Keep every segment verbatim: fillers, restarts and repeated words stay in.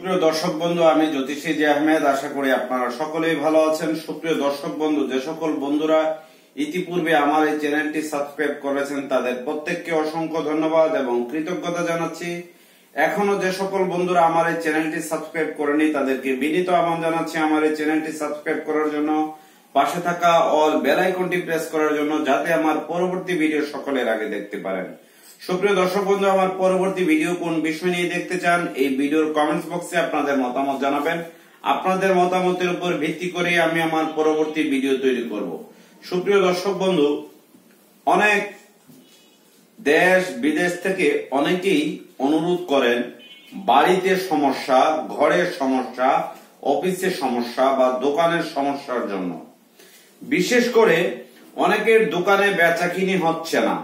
সুপ্রিয় দর্শক বন্ধু, আমি জ্যোতিষী জি আহমেদ। আশা করি আপনারা সকলেই ভালো আছেন। সুপ্রিয় দর্শক বন্ধু, যে সকল বন্ধুরা ইতিপূর্বে আমার এই চ্যানেলটি সাবস্ক্রাইব করেছেন তাদের প্রত্যেককে অসংখ্য ধন্যবাদ এবং কৃতজ্ঞতা জানাচ্ছি। এখনো যে সকল বন্ধুরা আমার এই চ্যানেলটি সাবস্ক্রাইব করেনি তাদেরকে বিনীত আহ্বান জানাচ্ছি আমার এই চ্যানেলটি সাবস্ক্রাইব করার জন্য, পাশে থাকা অল বেল আইকনটি প্রেস করার জন্য, যাতে আমার পরবর্তী ভিডিও সকলের আগে দেখতে পারেন। সুপ্রিয় দর্শক বন্ধু, আমার পরবর্তী ভিডিও কোন বিষয় নিয়ে দেখতে চান এই ভিডিওর কমেন্টস বক্সে আপনাদের মতামত জানাবেন। আপনাদের মতামতের উপর ভিত্তি করে আমি আমার পরবর্তী ভিডিও তৈরি করব। সুপ্রিয় দর্শক বন্ধু, অনেক দেশ বিদেশ থেকে অনেকেই অনুরোধ করেন বাড়িতে সমস্যা, ঘরের সমস্যা, অফিসের সমস্যা বা দোকানের সমস্যার জন্য। বিশেষ করে অনেকের দোকানে বেচাকিনি হচ্ছে না,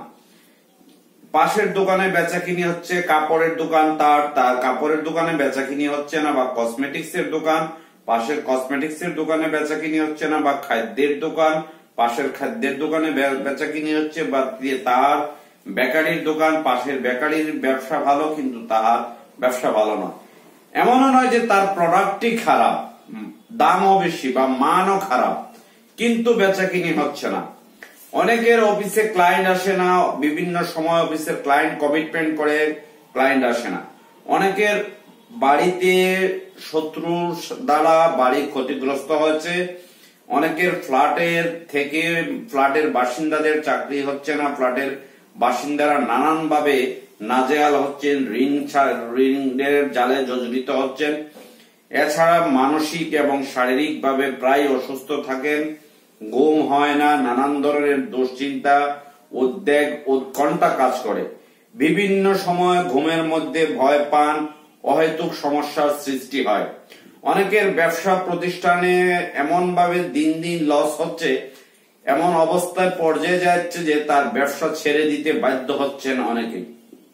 পাশের দোকানে বেচাকিনি হচ্ছে, কাপড়ের দোকান তার তার কাপড়ের দোকানে বেচাকিনি হচ্ছে না, বা কসমেটিক্স এর দোকান পাশের কসমেটিক্স এর দোকানে বেচাকিনি হচ্ছে না, বা খাদ্যের দোকান পাশের খাদ্যের দোকানে বেচাকিনি হচ্ছে, বা তার বেকারির দোকান পাশের বেকারির ব্যবসা ভালো কিন্তু তার ব্যবসা ভালো না। এমনও নয় যে তার প্রোডাক্টই খারাপ, দামও বেশি বা মানও খারাপ, কিন্তু বেচাকিনি হচ্ছে না। অনেকের অফিসে ক্লায়েন্ট আসে না, বিভিন্ন সময় অফিসের ক্লায়েন্ট কমিটমেন্ট করে ক্লায়েন্ট আসে না। অনেকের বাড়িতে শত্রুর দ্বারা বাড়ি ক্ষতিগ্রস্ত হয়েছে, অনেকের ফ্ল্যাটের থেকে ফ্ল্যাটের বাসিন্দাদের চাকরি হচ্ছে না, ফ্ল্যাটের বাসিন্দারা নানান ভাবে নাজেহাল হচ্ছেন, ঋণ ঋণের জালে জর্জরিত হচ্ছেন। এছাড়া মানসিক এবং শারীরিক ভাবে প্রায় অসুস্থ থাকেন, ঘুম হয় না, নানান ধরনের দুশ্চিন্তা, উদ্বেগ, উৎকণ্ঠা কাজ করে। বিভিন্ন সময় ঘুমের মধ্যে ভয় পান, অহেতুক সমস্যার সৃষ্টি হয়। অনেকের ব্যবসা প্রতিষ্ঠানে এমন ভাবে দিন দিন লস হচ্ছে, এমন অবস্থায় পর্যায়ে যাচ্ছে যে তার ব্যবসা ছেড়ে দিতে বাধ্য হচ্ছেন অনেকেই।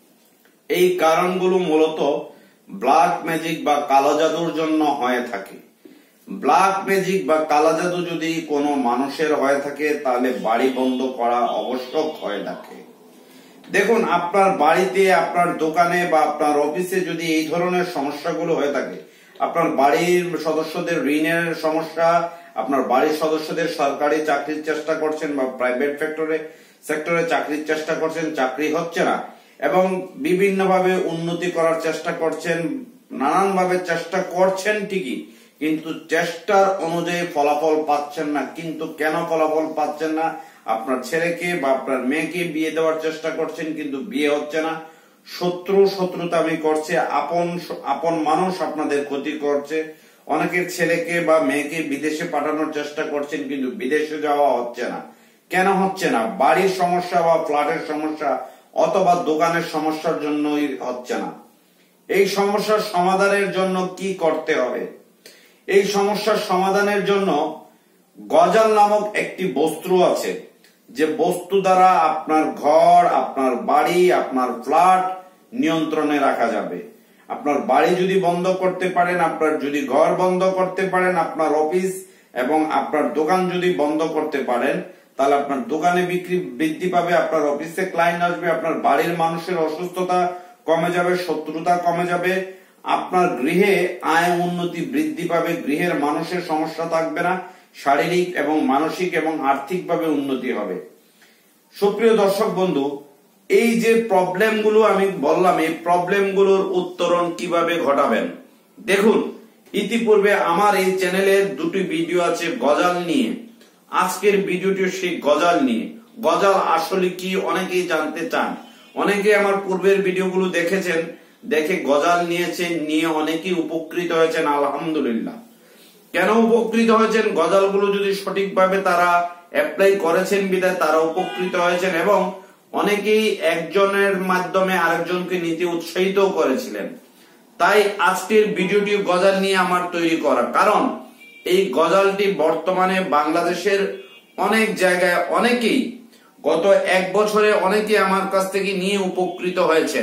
এই কারণগুলো মূলত ব্ল্যাক ম্যাজিক বা কালো জাদুর জন্য হয়ে থাকে। ব্ল্যাক ম্যাজিক বা কালো জাদু যদি কোনো মানুষের হয়ে থাকে তাহলে বাড়ি বন্ধ করা আবশ্যক হয়ে থাকে। দেখুন, আপনার বাড়িতে, আপনার দোকানে বা আপনার অফিসে যদি এই ধরনের সমস্যাগুলো হয়ে থাকে, আপনার বাড়ির সদস্যদের ঋণের সমস্যা, আপনার বাড়ির সদস্যদের সরকারি চাকরির চেষ্টা করছেন বা প্রাইভেট সেক্টরে সেক্টরে চাকরির চেষ্টা করছেন, চাকরি হচ্ছে না, এবং বিভিন্ন ভাবে উন্নতি করার চেষ্টা করছেন, নানান ভাবে চেষ্টা করছেন ঠিকই, কিন্তু চেষ্টার অনুযায়ী ফলাফল পাচ্ছেন না। কিন্তু কেন ফলাফল পাচ্ছেন না? আপনার ছেলেকে বা আপনার মেয়েকে বিয়ে দেওয়ার চেষ্টা করছেন কিন্তু বিয়ে হচ্ছে না, শত্রু শত্রুতামি করছে, আপন আপন মানুষ আপনাদের ক্ষতি করছে। অনেকের ছেলেকে বা মেয়েকে বিদেশে পাঠানোর চেষ্টা করছেন কিন্তু বিদেশে যাওয়া হচ্ছে না। কেন হচ্ছে না? বাড়ির সমস্যা বা ফ্ল্যাটের সমস্যা অথবা দোকানের সমস্যার জন্যই হচ্ছে না। এই সমস্যার সমাধানের জন্য কি করতে হবে? এই সমস্যার সমাধানের জন্য গজাল নামক একটি বস্তু আছে, যে বস্তু দ্বারা আপনার ঘর, আপনার বাড়ি, আপনার ফ্ল্যাট নিয়ন্ত্রণে রাখা যাবে। আপনার বাড়ি যদি বন্ধ করতে পারেন, আপনার যদি ঘর বন্ধ করতে পারেন, আপনার অফিস এবং আপনার দোকান যদি বন্ধ করতে পারেন, তাহলে আপনার দোকানে বিক্রি বৃদ্ধি পাবে, আপনার অফিসে ক্লায়েন্ট আসবে, আপনার বাড়ির মানুষের অসুস্থতা কমে যাবে, শত্রুতা কমে যাবে, আপনার গৃহে আয় উন্নতি বৃদ্ধি পাবে, গৃহের মানুষের সমস্যা থাকবে না, শারীরিক এবং মানসিক এবং আর্থিক ভাবে উন্নতি হবে। সুপ্রিয় দর্শক বন্ধু, এই যে প্রবলেম গুলো আমি বললাম, এই প্রবলেম গুলোর উত্তরণ কিভাবে ঘটাবেন? দেখুন, ইতিপূর্বে আমার এই চ্যানেলের দুটি ভিডিও আছে গজাল নিয়ে। আজকের ভিডিওটি সেই গজাল নিয়ে। গজাল আসলে কি অনেকেই জানতে চান। অনেকে আমার পূর্বের ভিডিওগুলো দেখেছেন, দেখে গজাল নিয়েছেন, নিয়ে অনেকেই উপকৃত হয়েছেন, আলহামদুলিল্লাহ। কেন উপকৃত হয়েছেন? গজালগুলো যদি সঠিকভাবে তারা অ্যাপ্লাই করেছেন বিধায় তারা উপকৃত হয়েছেন, এবং অনেকেই একজনের মাধ্যমে আরেকজনকে নিতে উৎসাহিত করেছিলেন। তাই আজকের ভিডিওটি গজাল নিয়ে আমার তৈরি করা, কারণ এই গজালটি বর্তমানে বাংলাদেশের অনেক জায়গায় অনেকেই গত এক বছরে অনেকে আমার কাছ থেকে নিয়ে উপকৃত হয়েছেন।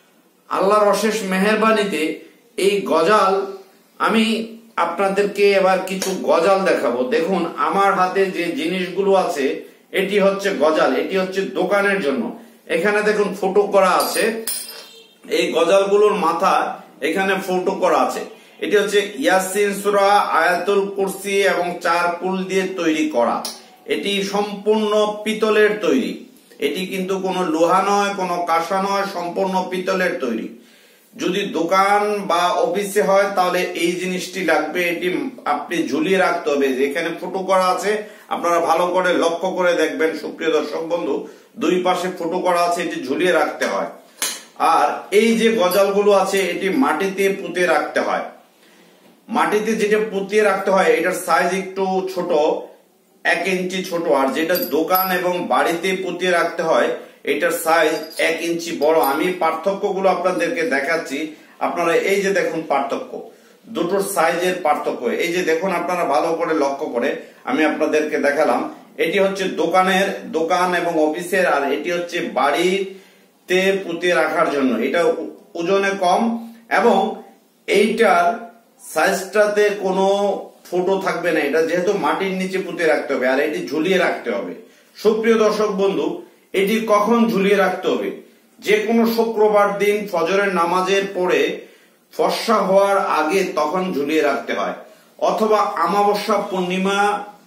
আল্লাহর অশেষ মেহেরবানিতে এই গজাল আমি আপনাদেরকে এবার কিছু গজাল দেখাবো। দেখুন, আমার হাতে যে জিনিসগুলো আছে এটি হচ্ছে গজাল, এটি হচ্ছে দোকানের জন্য। এখানে দেখুন ফটো করা আছে, এই গজালগুলোর মাথা এখানে ফটো করা আছে। এটি হচ্ছে ইয়াসিন সূরা, আয়াতুল কুরসি এবং চার কুল দিয়ে তৈরি করা। এটি সম্পূর্ণ পিতলের তৈরি, এটি কিন্তু কোনো লোহা নয়, কোনো কাঁসা নয়, সম্পূর্ণ পিতলের তৈরি। যদি দোকান বা অফিসে হয় তাহলে এই জিনিসটি লাগবে, এটি আপনি ঝুলিয়ে রাখতে হবে। যেখানে ফটো করা আছে আপনারা ভালো করে লক্ষ্য করে দেখবেন সুপ্রিয় দর্শক বন্ধু, দুই পাশে ফটো করা আছে, এটি ঝুলিয়ে রাখতে হয়। আর এই যে গজালগুলো আছে এটি মাটিতে পুঁতে রাখতে হয়। মাটিতে যেটা পুঁতিয়ে রাখতে হয় এটার সাইজ একটু ছোট, এক ইঞ্চি ছোট। আর যেটা দোকান এবং বাড়িতে পুঁতিয়ে রাখতে হয় এটার সাইজ এক ইঞ্চি বড়। আমি পার্থক্যগুলো আপনাদেরকে দেখাচ্ছি, আপনারা এই যে দেখুন পার্থক্য, দুটোর সাইজের পার্থক্য। এই যে দেখুন, আপনারা ভালো করে লক্ষ্য করে আমি আপনাদেরকে দেখালাম। এটি হচ্ছে দোকানের দোকান এবং অফিসের, আর এটি হচ্ছে বাড়িতে পুঁতে রাখার জন্য। এটা ওজনে কম এবং এইটার সাইজটাতে কোনো ফটো থাকবে না। এটা যেহেতু মাটির নিচে পুঁতে রাখতে হবে আর এটি ঝুলিয়ে রাখতে হবে। সুপ্রিয় দর্শক বন্ধু, এটি কখন ঝুলিয়ে রাখতে হবে? যে কোনো শুক্রবার দিন ফজরের নামাজের পরে ফর্সা হওয়ার আগে তখন ঝুলিয়ে রাখতে হয়, অথবা আমাবস্যা পূর্ণিমা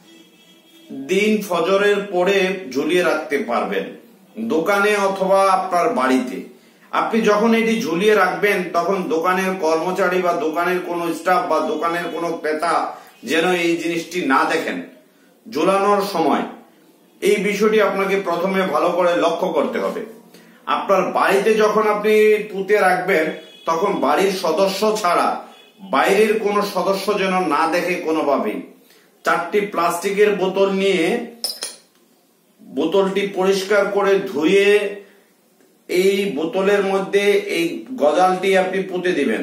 দিন ফজরের পরে ঝুলিয়ে রাখতে পারবেন দোকানে অথবা আপনার বাড়িতে। আপনি যখন এটি ঝুলিয়ে রাখবেন তখন দোকানের কর্মচারী বা দোকানের কোনো স্টাফ বা দোকানের কোনো ক্রেতা যেন এই জিনিসটি না দেখেন ঝুলানোর সময়। এই বিষয়টি আপনাকে প্রথমে ভালো করে লক্ষ্য করতে হবে। আপনার বাড়িতে যখন আপনি পুঁতে রাখবেন তখন বাড়ির সদস্য ছাড়া বাইরের কোনো সদস্য যেন না দেখে কোনোভাবেই। চারটি প্লাস্টিকের বোতল নিয়ে বোতলটি পরিষ্কার করে ধুয়ে এই বোতলের মধ্যে এই গজালটি আপনি পুঁতে দিবেন।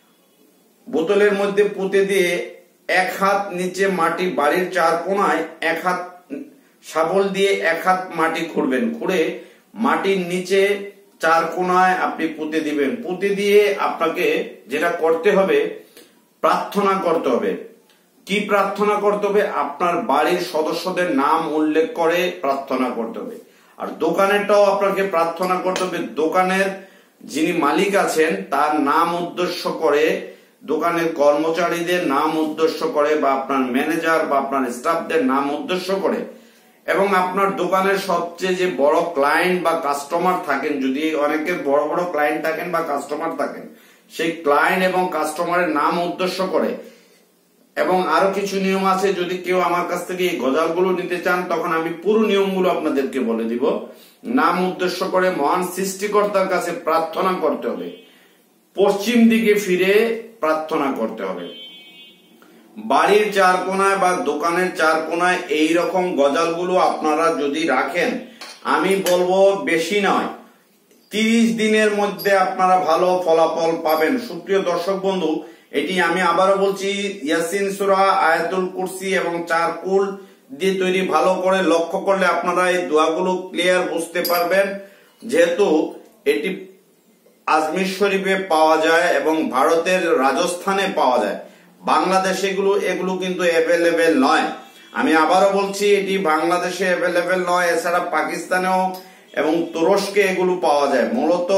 বোতলের মধ্যে পুঁতে দিয়ে এক হাত নিচে মাটি, বাড়ির চার কোনায় এক হাত শাবল দিয়ে এক হাত মাটি খুঁড়বেন, খুঁড়ে মাটির নিচে চার কোনায় আপনি পুঁতে দিবেন। পুঁতে দিয়ে আপনাকে যেটা করতে হবে, প্রার্থনা করতে হবে। কি প্রার্থনা করতে হবে? আপনার বাড়ির সদস্যদের নাম উল্লেখ করে প্রার্থনা করতে হবে। আর দোকানেরটাও আপনাকে প্রার্থনা করতে হবে। দোকানের যিনি মালিক আছেন তার নাম উদ্দেশ্য করে, দোকানের কর্মচারীদের নাম উদ্দেশ্য করে, বা আপনার ম্যানেজার বা আপনার স্টাফদের নাম উদ্দেশ্য করে, এবং আপনার দোকানের সবচেয়ে যে বড় ক্লায়েন্ট বা কাস্টমার থাকেন, যদি অনেকের বড় বড় ক্লায়েন্ট থাকেন বা কাস্টমার থাকেন, সেই ক্লায়েন্ট এবং কাস্টমারের নাম উদ্দেশ্য করে। এবং আরো কিছু নিয়ম আছে, যদি কেউ আমার কাছ থেকে এই গজালগুলো নিতে চান তখন আমি পুরো নিয়মগুলো আপনাদেরকে বলে দিব। নাম উদ্দেশ্য করে মহান সৃষ্টিকর্তার কাছে প্রার্থনা করতে হবে, পশ্চিম দিকে ফিরে প্রার্থনা করতে হবে। বাড়ির চার কোনায় বা দোকানের চার কোনায় এই রকম গজালগুলো আপনারা যদি রাখেন, আমি বলবো বেশি নয়, তিরিশ দিনের মধ্যে আপনারা ভালো ফলাফল পাবেন। সুপ্রিয় দর্শক বন্ধু, এটি আমি আবারও বলছি, ইয়াসিন সূরা, আয়াতুল কুরসি এবং চার কুল দিয়ে তৈরি। ভালো করে লক্ষ্য করলে আপনারা এই দোয়াগুলো ক্লিয়ার বুঝতে পারবেন। যেহেতু এটি আজমির শরীফে পাওয়া যায় এবং ভারতের রাজস্থানে পাওয়া যায়, বাংলাদেশে এগুলো এগুলো কিন্তু অ্যাভেলেবেল নয়। আমি আবারও বলছি, এটি বাংলাদেশে অ্যাভেলেবেল নয়, এছাড়া পাকিস্তানেও এবং তুরস্কে এগুলো পাওয়া যায়। মূলত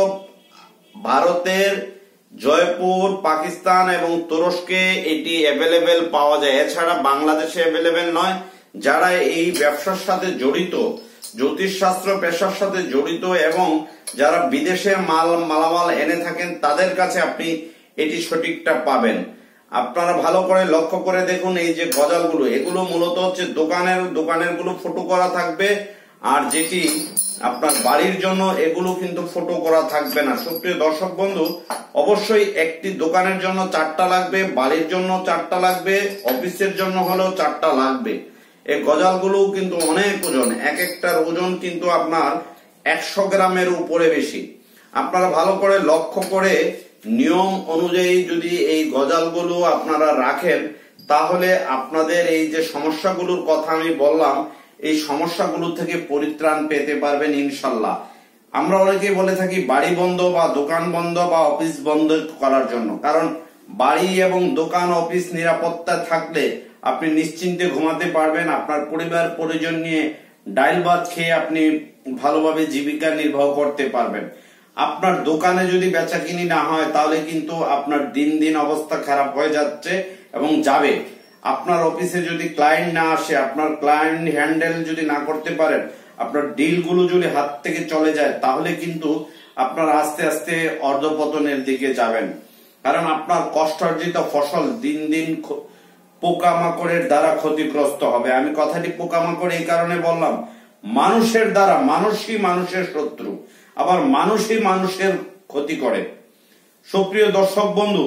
ভারতের জয়পুর, পাকিস্তান এবং তুরস্কে এটি অ্যাভেলেবেল পাওয়া যায়, এছাড়া বাংলাদেশে অ্যাভেলেবেল নয়। যারা এই ব্যবসার সাথে জড়িত, জ্যোতিষশাস্ত্র পেশার সাথে জড়িত এবং যারা বিদেশে মাল মালামাল এনে থাকেন, তাদের কাছে আপনি এটি সঠিকটা পাবেন। আপনারা ভালো করে লক্ষ্য করে দেখুন, এই যে গজালগুলো, এগুলো মূলত হচ্ছে দোকানের দোকানের গুলো ফটো করা থাকবে, আর যেটি আপনার বাড়ির জন্য এগুলো কিন্তু ফটো করা থাকবে না। সুপ্রিয় দর্শক বন্ধু, অবশ্যই একটি দোকানের জন্য চারটা লাগবে, বাড়ির জন্য চারটা লাগবে, অফিসের জন্য হলেও চারটা লাগবে। এই গজালগুলো কিন্তু অনেক ওজন, এক একটার ওজন কিন্তু আপনার একশো গ্রামের উপরে বেশি। আপনারা ভালো করে লক্ষ্য করে নিয়ম অনুযায়ী যদি এই গজালগুলো আপনারা রাখেন, তাহলে আপনাদের এই যে সমস্যাগুলোর কথা আমি বললাম, এই সমস্যাগুলো থেকে পরিত্রাণ পেতে পারবেন ইনশাল্লাহ। আমরা অনেকে বলে থাকি বাড়ি বন্ধ বা দোকান বন্ধ বা অফিস বন্ধ করার জন্য, কারণ বাড়ি এবং দোকান অফিস নিরাপত্তা থাকলে আপনি নিশ্চিন্তে ঘুমাতে পারবেন। আপনার পরিবার পরিজন নিয়ে ডাইল ভাত খেয়ে আপনি ভালোভাবে জীবিকা নির্বাহ করতে পারবেন। আপনার দোকানে যদি বেচাকিনি না হয় তাহলে কিন্তু আপনার দিন দিন অবস্থা খারাপ হয়ে যাচ্ছে এবং যাবে। আপনার অফিসে যদি ক্লায়েন্ট না আসে, আপনার ক্লায়েন্ট হ্যান্ডেল যদি না করতে পারেন, আপনার ডিলগুলো যদি হাত থেকে চলে যায়, তাহলে কিন্তু আপনার আস্তে আস্তে অর্ধপতনের দিকে যাবেন। কারণ আপনার কষ্টার্জিত ফসল দিন দিন পোকামাকড়ের দ্বারা ক্ষতিগ্রস্ত হবে। আমি কথাটি পোকামাকড় এই কারণে বললাম, মানুষের দ্বারা, মানুষই মানুষের শত্রু, আবার মানুষই মানুষের ক্ষতি করে। সুপ্রিয় দর্শক বন্ধু,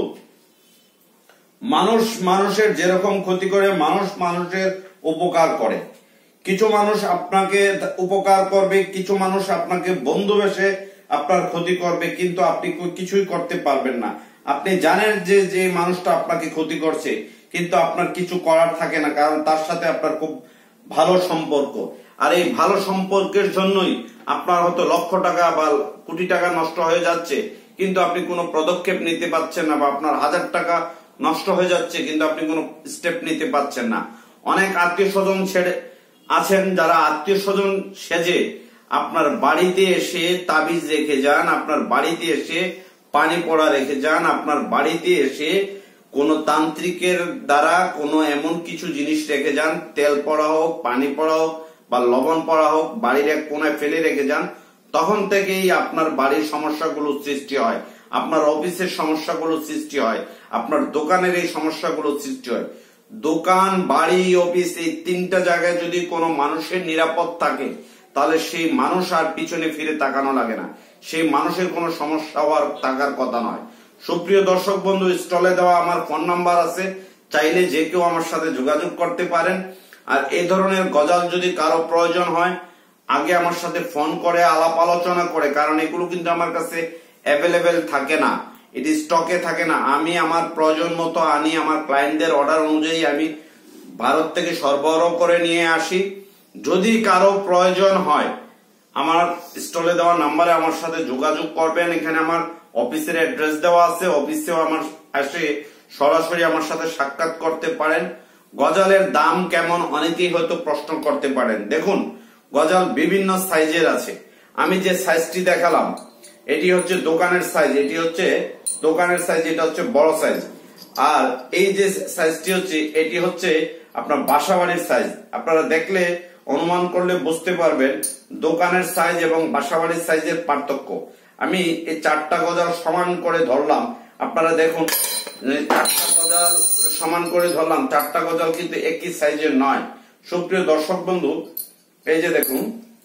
মানুষ মানুষের যেরকম ক্ষতি করে, মানুষ মানুষের উপকার করে। কিছু মানুষ আপনাকে উপকার করবে, কিছু মানুষ আপনাকে বন্ধু বেশে আপনার ক্ষতি করবে, কিন্তু আপনি কিছুই করতে পারবেন না। আপনি জানেন যে যে মানুষটা আপনাকে ক্ষতি করছে, কিন্তু আপনার কিছু করার থাকে না, কারণ তার সাথে আপনার খুব ভালো সম্পর্ক। আর এই ভালো সম্পর্কের জন্যই আপনার হয়তো লক্ষ টাকা বা কোটি টাকা নষ্ট হয়ে যাচ্ছে, কিন্তু আপনি কোনো পদক্ষেপ নিতে পারছেন না, বা আপনার হাজার টাকা নষ্ট হয়ে যাচ্ছে কিন্তু আপনি কোনো স্টেপ নিতে পারছেন না। অনেক আত্মীয় স্বজন ছেড়ে আছেন যারা আত্মীয় স্বজন সেজে আপনার বাড়িতে এসে তাবিজ রেখে যান, আপনার বাড়িতে এসে পানি পড়া রেখে যান, আপনার বাড়িতে এসে কোন তান্ত্রিকের দ্বারা কোনো এমন কিছু জিনিস রেখে যান, তেল পড়া হোক, পানি পড়া হোক বা লবণ পড়া হোক, বাড়ির এক কোনায় ফেলে রেখে যান। তখন থেকেই আপনার বাড়ির সমস্যাগুলো সৃষ্টি হয়, আপনার অফিসের সমস্যাগুলো সৃষ্টি হয়, আপনার দোকানের এই সমস্যাগুলো সৃষ্টি হয়। দোকান, বাড়ি, অফিস এই তিনটা জায়গায় যদি কোনো মানুষের নিরাপদ থাকে, তাহলে সেই মানুষ আর পিছনে ফিরে তাকানো লাগে না, সেই মানুষের কোনো সমস্যা হওয়ার থাকার কথা নয়। সুপ্রিয় দর্শক বন্ধু, স্টলে দেওয়া আমার ফোন নাম্বার আছে, চাইলে যে কেউ আমার সাথে যোগাযোগ করতে পারেন। আর এই ধরনের গজাল যদি কারো প্রয়োজন হয়, আগে আমার সাথে ফোন করে আলাপ আলোচনা করে, কারণ এগুলো কিন্তু আমার কাছে অ্যাভেলেবেল থাকে না, এটি স্টকে থাকে না। আমি আমার প্রয়োজন মতো আনি, আমার ক্লায়েন্টদের অর্ডার অনুযায়ী আমি ভারত থেকে সরবরাহ করে নিয়ে আসি। যদি কারো প্রয়োজন হয়, আমার স্টলে দেওয়া নাম্বারে আমার সাথে যোগাযোগ করবেন। এখানে আমার অফিসের অ্যাড্রেস দেওয়া আছে, অফিসেও আমার এসে সরাসরি আমার সাথে সাক্ষাৎ করতে পারেন। গজালের দাম কেমন অনেকেই হয়তো প্রশ্ন করতে পারেন। দেখুন, গজাল বিভিন্ন সাইজের আছে। আমি যে সাইজটি দেখালাম এটি হচ্ছে দোকানের সাইজ, এটি হচ্ছে দোকানের সাইজ, এটা হচ্ছে বড় সাইজ। আর এই যে সাইজটি হচ্ছে এটি হচ্ছে আপনার বাসাবাড়ির সাইজ। আপনারা দেখলে অনুমান করলে বুঝতে পারবেন দোকানের সাইজ এবং বাসাবাড়ির সাইজের পার্থক্য। আমি এই চারটা গজাল সমান করে ধরলাম, আপনারা দেখুন চারটা গজাল সমান করে ধরলাম, চারটা গজাল কিন্তু একই সাইজের নয়। সুপ্রিয় দর্শক বন্ধু, এই যে দেখুন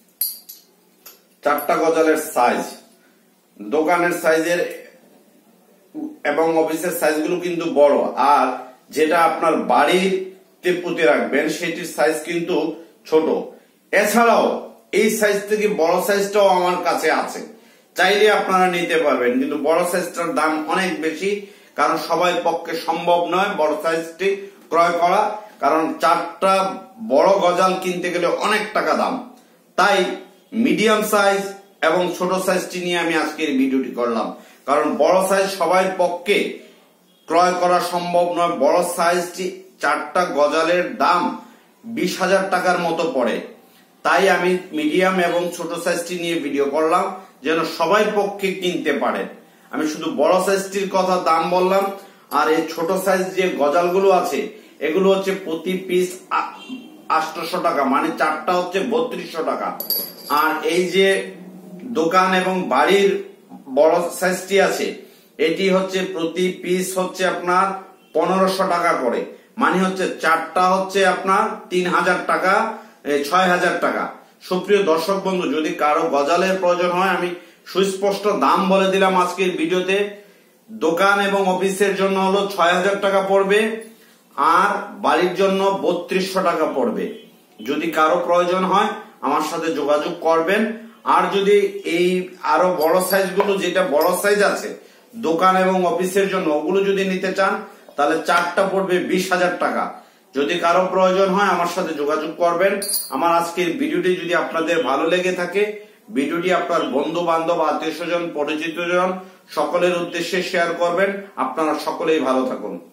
চারটা গজালের সাইজ, দোকানের সাইজের এবং অফিসের সাইজগুলো কিন্তু বড়, আর যেটা আপনার বাড়িতে পুঁতে রাখবেন সেটির সাইজ কিন্তু ছোট। এছাড়াও এই সাইজ থেকে বড় সাইজটাও আমার কাছে আছে, চাইলে আপনারা নিতে পারবেন, কিন্তু বড় সাইজটার দাম অনেক বেশি, কারণ সবাই পক্ষে সম্ভব নয় বড় সাইজটি ক্রয় করা, কারণ চারটা বড় গজাল কিনতে গেলে অনেক টাকা দাম। তাই মিডিয়াম সাইজ এবং ছোট সাইজটি নিয়ে আমি আজকের ভিডিওটি করলাম, কারণ বড় সাইজ সবাই পক্ষে ক্রয় করা সম্ভব নয়। বড় সাইজটি চারটা গজালের দাম বিশ হাজার টাকার মতো পড়ে, তাই আমি মিডিয়াম এবং ছোট সাইজটি নিয়ে ভিডিও করলাম যেন সবাই পক্ষে কিনতে পারেন। আমি শুধু বড় সাইজটির কথা দাম বললাম, আর এই ছোট সাইজ যে গজালগুলো আছে এগুলো হচ্ছে প্রতি পিস আটশো টাকা, মানে চারটা হচ্ছে বত্রিশশো টাকা। আর এই যে দোকান এবং বাড়ির বড় সাইজটি আছে এটি হচ্ছে প্রতি পিস হচ্ছে আপনার পনেরোশো টাকা করে, মানে হচ্ছে চারটা হচ্ছে আপনার তিন হাজার টাকা, ছয় হাজার টাকা। সুপ্রিয় দর্শক বন্ধু, যদি কারো গজালের প্রয়োজন হয় আমি সুস্পষ্ট দাম বলে দিলাম আজকের ভিডিওতে। দোকান এবং অফিসের জন্য হলো ছয় হাজার টাকা পড়বে, আর বাড়ির জন্য বত্রিশশো টাকা পড়বে। যদি কারো প্রয়োজন হয় আমার সাথে যোগাযোগ করবেন। আর যদি এই আরো বড় সাইজগুলো, যেটা বড় সাইজ আছে দোকান এবং অফিসের জন্য, ওগুলো যদি নিতে চান তাহলে চারটা পড়বে বিশ হাজার টাকা। যদি কারো প্রয়োজন হয় আমার সাথে যোগাযোগ করবেন। আমার আজকের ভিডিওটি যদি আপনাদের ভালো লেগে থাকে, ভিডিওটি আপনার বন্ধু বান্ধব, আত্মীয় স্বজন, পরিচিত জন সকলের উদ্দেশ্যে শেয়ার করবেন। আপনারা সকলেই ভালো থাকুন।